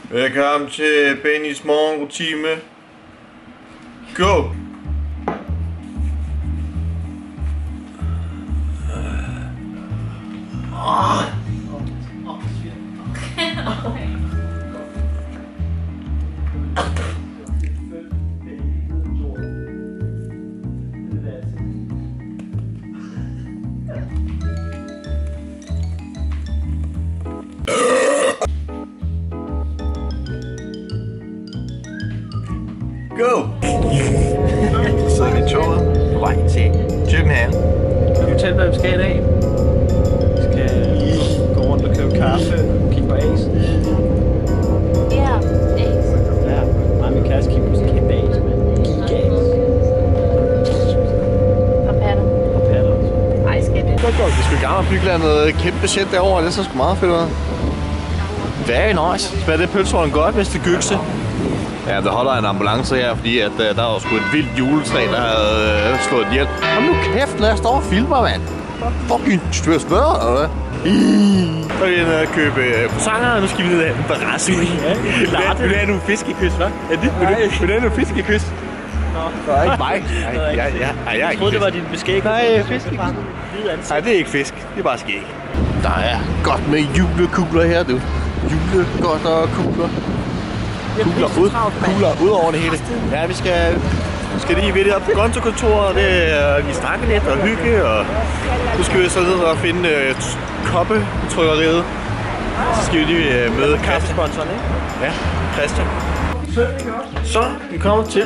Velkommen til Bennys morgenrutine. Go! Go! Så sidder vi i toget på vej til København. Kan du fortælle, hvad vi skal i dag? Vi skal gå rundt og købe kaffe, kigge på Ace. Ja, Ace. Ja, mig og min kæreste kigger på sådan en kæmpe Ace med giga Ace. Og patter. Og patter også. Ej, skal det? Vi skulle i gang med bygge noget kæmpe sæt derovre, det så sgu meget fedt ud. Very nice. Smager det pølsehorn godt, hvis det gykse? Ja, der holder en ambulance her, fordi at, der var sgu et vildt juletræ, der havde slået ihjel. Hold nu kæft, lad os stå og filme, mand. Fucking styr smør, eller hvad? Så er vi nede og købe croissanter, og nu skal vi ned og have en barrasse. Vil du have nogle fiskekys, hva'? Vil du have nogle fiskekys? Nå, ikke mig. Jeg troede, det var din beskæg. Nej, fiskekys. Nej, det er ikke fisk. Det er bare skæg. Der er godt med julekugler her, du. Julegodt og kugler. Kugler ud over det hele. Ja, vi skal lige ved det op på kontokontoret, vi snakker lidt og hygge, og nu skal vi så ned og finde koppetrykkeriet. Så skal vi lige møde Kaffesponsoren, ikke? Ja, Christian. Så, vi kommer til.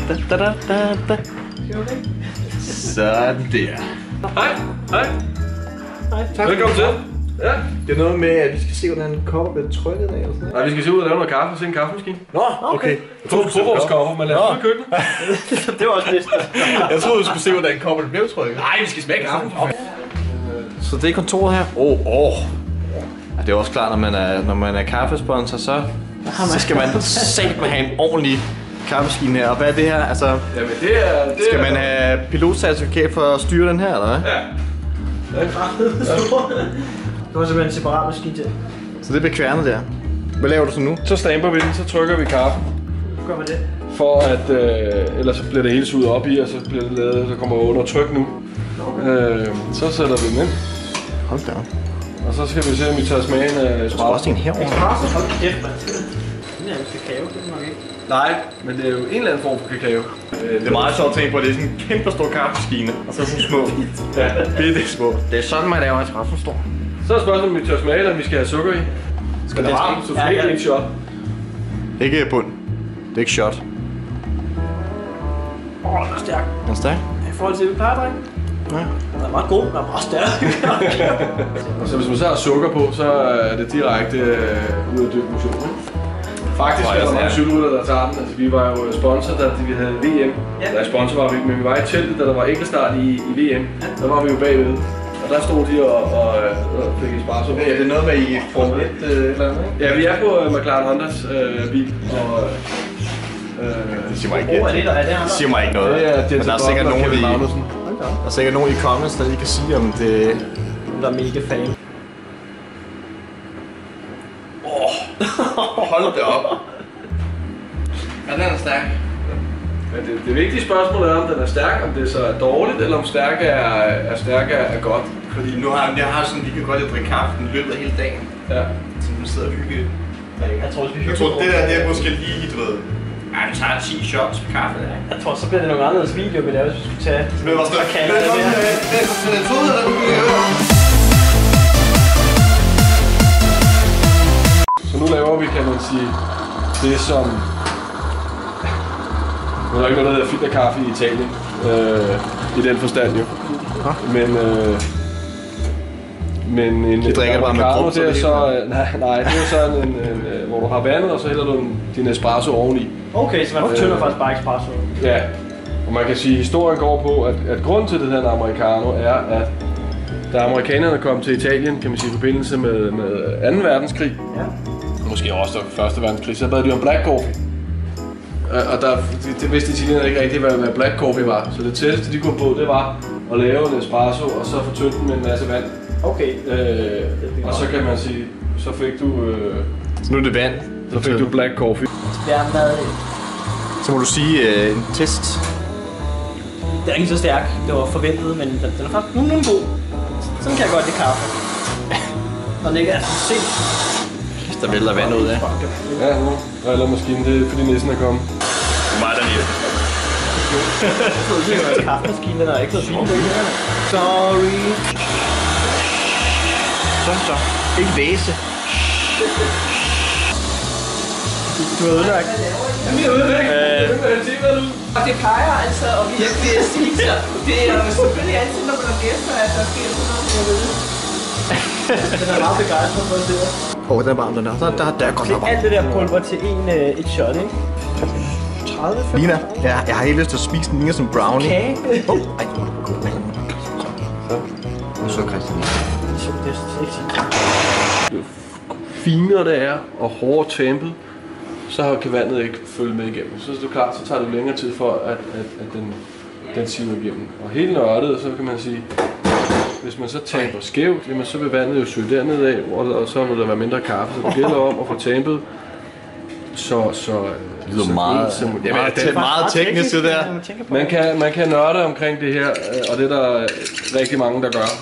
Sådan der. Hej. Tak. Velkommen til. Ja. Det er noget med, at vi skal se, hvordan kopper bliver trykket af, eller sådan noget. Nej, vi skal se ud og lave noget kaffe og se en kaffemaskine. Nå, okay. Jeg troede, du skulle vores kopper, men lad os ud i køkkenet. Det var også næsten. Jeg troede, du skulle se, hvordan kopper bliver trykket. Nej, vi skal smage kaffen. Så det er kontoret her. Ja, det er også klart, når man er kaffesponsor, så skal man satme have en ordentlig kaffemaskine her. Og hvad er det her? Altså, Jamen det er... skal man have pilotcertifikat for at styre den her, eller hvad? Ja. Det var simpelthen en separat maskine til. Så det bliver kværnet der. Hvad laver du så nu? Så stamper vi den, så trykker vi kaffe. Gør man det? For at... ellers så bliver det hele suget op i, og så bliver det lavet, så kommer under tryk nu. Så sætter vi den ind. Hold da op. Og så skal vi se, om vi tager smagen af espresso. Også en herovre. Espresso? Hold kæft, mand. Den er jo kakao, det er nok ikke. Nej, men det er jo en eller anden form for kakao. Det er meget sjovt at tænke på, at det er sådan en kæmpe stor kaffemaskine. Og så sådan små. Ja, bitte små. Det er sådan, man laver espresso stor. Så er spørgsmålet, om vi tager smage, eller om vi skal have sukker i. Skal det varmt? Så fik en shot. Ikke bund. Det er ikke shot. Den er stærk. Den er stærk? I forhold til, vi plejer at drikke. Ja. Den er meget god, den er meget stærk. Så hvis man så har sukker på, så er det direkte ud af dyb motion. Faktisk er der mange cykelrytter, der tager den. Altså, vi var jo sponsor, da vi havde VM. Ja. Der sponsor var vi ikke, men vi var i teltet, da der var enkeltstart i VM. Der var vi jo bagved. Og der stod de og fik espresso. Ja, det er noget med i Formel 1 eller andet, ikke? Ja, vi er på McLaren Hondas bil. Og, det siger mig ikke. Er det Det siger mig ikke noget. Men der er sikkert nogen der er sikkert nogen i comments, der lige kan sige, om det... Der er mega fan. Hold da op. Ja, den er stærk. Men det vigtige spørgsmål er, om den er stærk, om det så er dårligt, eller om stærk er godt. Fordi nu har jeg sådan, vi kan godt lide at drikke kaffe den løbet af hele dagen. Ja. Så nu sidder og hygge. Jeg tror, det der, det er måske lige, du ved... Ja, vi tager 10 shots på kaffe. Jeg tror, så bliver det nogle anderledes video, vi laver, hvis vi skulle tage... Men hvad skal jeg? Så nu laver vi, kan man sige, det som... Nu er der ikke noget, der hedder filterkaffe i Italien. I den forstand jo. Men en drikker bare med gruppe, det er så... Nej, det er sådan en hvor du har vandet, og så hælder du din espresso oveni. Okay, så man fortynder faktisk bare espresso. Ja, og man kan sige, at historien går på, at grunden til det her americano er, at da amerikanerne kom til Italien, kan man sige, i forbindelse med 2. verdenskrig, måske også 1. verdenskrig, så bad de om black coffee. Og det vidste italienerne ikke rigtigt, hvad black coffee var. Så det tætteste, de kunne på, det var at lave en espresso, og så fortynde den med en masse vand. Okay. Og så kan man sige, så fik du... Så nu er det vand, Så fik du black coffee. Det er mad. Så må du sige en test. Det er ikke så stærk. Det var forventet, men den er faktisk nogenlunde god. Sådan kan jeg godt lide kaffe. Og den ikke er så sent. Der vælter vand ud af. Ja, nu driller maskinen. Det er fordi næsten er kommet. Det er mig, der lige. Det er jo kaffemaskinen, den er ikke så fin. Sorry. Så. Ikke læse. Du er ødelagt. Vi er ødelagt. Det plejer altså at virkelig at sige sig. Det er jo selvfølgelig altid, når man har gæster, at der sker sådan noget, jeg ved. Den er meget begejstret for det der. Den er varm, den der. Der er godt nok varm. Alt det der pulver til et shot, ikke? 30, 40. Lina, jeg har helt lyst til at spise den lige som brownie. Kage. Så Christian. Det er ikke sige. Finere det er, og hårdere tampet, så kan vandet ikke følge med igennem. Så er det klart, så tager det længere tid for, at den siver igennem. Og helt nørdet, så kan man sige, hvis man så tamper skævt, jamen, så vil vandet jo søge dernede af, og så vil der være mindre kaffe. Så det gælder om at få tampet så det lyder meget, det er meget teknisk det der. Man kan nørde omkring det her, og det er der rigtig mange, der gør.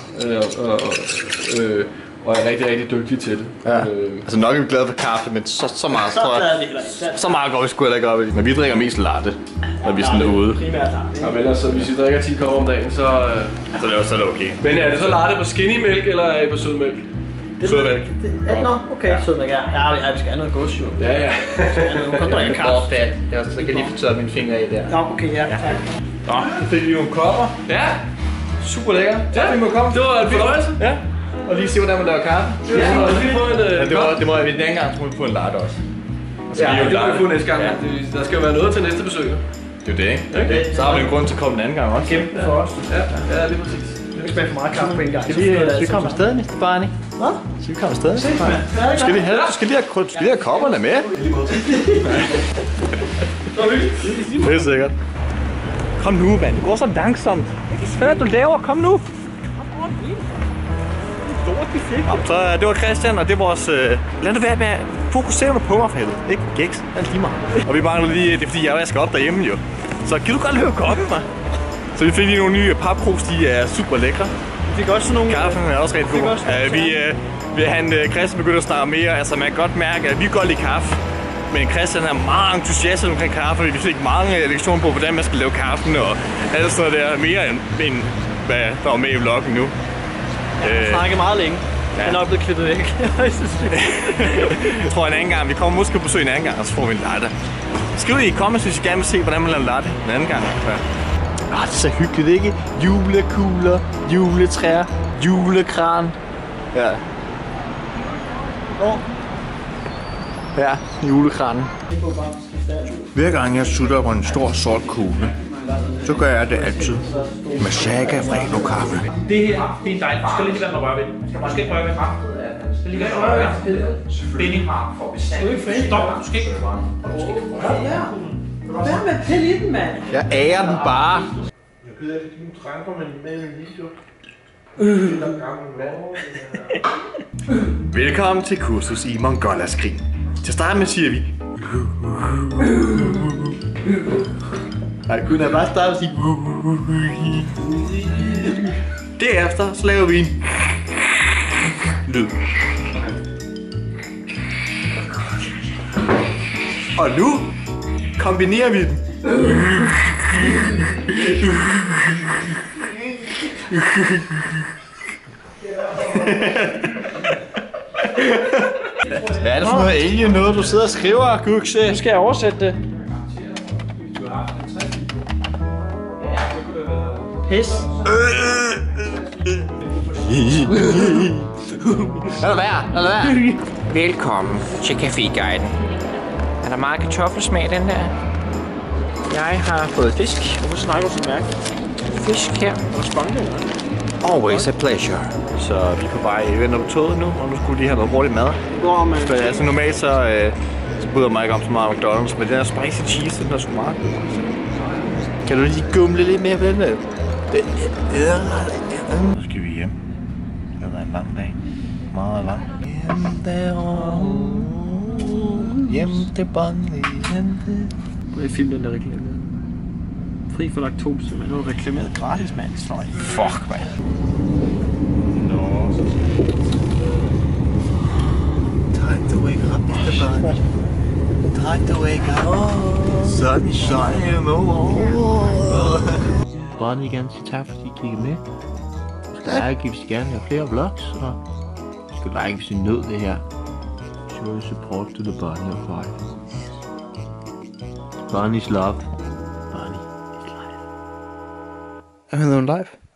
Og er rigtig, rigtig dygtige til det. Ja. Altså nok er vi glade for kaffe, men så meget tror jeg. Så meget går vi sgu heller ikke op i det. Men vi drikker mest latte, når vi er sådan ude. Ja, men altså, hvis I drikker 10 kopper om dagen, så er det okay. Men er det så latte på skinny mælk, eller er det på sødmælk? Sødmælk. Nå, okay, sødmælk. Ja, vi skal have noget gods, jo. Ja. Nu kan drikke kaffe. Så kan jeg lige få tørret mine fingre af der. Nå, okay, ja. Nå, så fik vi jo en kopper. Ja. Super lækker. Ja, vi må komme. Det var en fornøjelse. Ja. Og lige se, hvordan man laver kaffe. Det må vi den anden gang få en latte også. Ja, det må vi få næste gang. Der skal jo være noget til næste besøg. Det er det, ikke? Så har vi en grund til at komme den anden gang også. Kæmpe for os. Ja, lige præcis. Det er ikke smage for meget kaffe på en gang. Skal vi komme afsted næste barn, ikke? Hvad? Skal vi komme afsted næste barn? Du skal lige have kopperne med. Det er sikkert. Kom nu, mand. Det går så langsomt. Hvad er det, du laver? Kom nu. Så det var Christian, og det var vores... lad det være med at fokusere på mig for helvede. Ikke? Gæks. Det er lige meget. Og vi mangler lige... Det er fordi, jeg vasker op derhjemme jo. Så kan du godt løbe op, mig? Så vi fik lige nogle nye papkrus. De er super lækre. Vi fik også sådan nogle... Kaffen er også rigtig god. Christian begyndte at snakke mere. Altså man kan godt mærke, at vi godt lide kaffe. Men Christian er meget entusiastisk omkring kaffe. Vi fik mange lektioner på, hvordan man skal lave kaffen og alt sådan der. Mere end hvad der var med i vloggen nu. Jeg snakker meget længe. Jeg er nok blevet klippet væk. Jeg tror en anden gang. Vi kommer måske på besøg en anden gang, og så får vi en latte. Skriv i comments, hvis I gerne vil se, hvordan man laver latte en anden gang. Det er så hyggeligt, ikke? Julekugler, juletræer, julekran. Ja. Ja, julekranen. Hver gang jeg sutter på en stor sort kugle, så gør jeg det altid med Saga Freno kaffe. Det her, det er dejligt. Du skal lige lade mig røre ved det. Du skal ikke røre ved det. Du skal lige røre ved det. Benny. Stop, du skal ikke røre. Hvad med pille i den, mand? Jeg ærer den bare. Jeg gider ikke give tranker, men med en video. Velkommen til kursus i Mongollaskrig. Til at starte med siger vi... Nej, kunne jeg bare starte og sige... Derefter så laver vi en... lyd. Og nu kombinerer vi den. Hvad er det for noget alien noget, du sidder og skriver, Gugse? Nu skal jeg oversætte det. Pis. Lad være. Velkommen til Caféguiden. Er der meget kartoffelsmag den der? Jeg har fået fisk. Hvorfor snakker du så mærkeligt? Fisk her. Og sponge. Always a pleasure. Så vi er på vej venter på toget nu, og nu skulle de have noget hurtigt mad. Så altså normalt så bryder jeg mig ikke om så meget McDonald's, men den her spicy cheese, den er sgu meget god. Kan du lige gumle lidt mere på den der? Nu skal vi hjem. Det har været en lang dag. Meget lang. Hjem til Bonnie. Prøv at filme den der reklame. Fri for laktose, men nu er reklameret gratis, mand. Sløj. Fuck, mand. Time to wake up, Mr. Bunny. Time to wake up. Sun is shining over. Bonnie igen sige tak, fordi I kiggede med. Like, hvis I gerne vil have flere vlogs, og I skal like, hvis I nød det her. Show support to the Bunny of life. Bunny's love. Bunny is life. Er han live?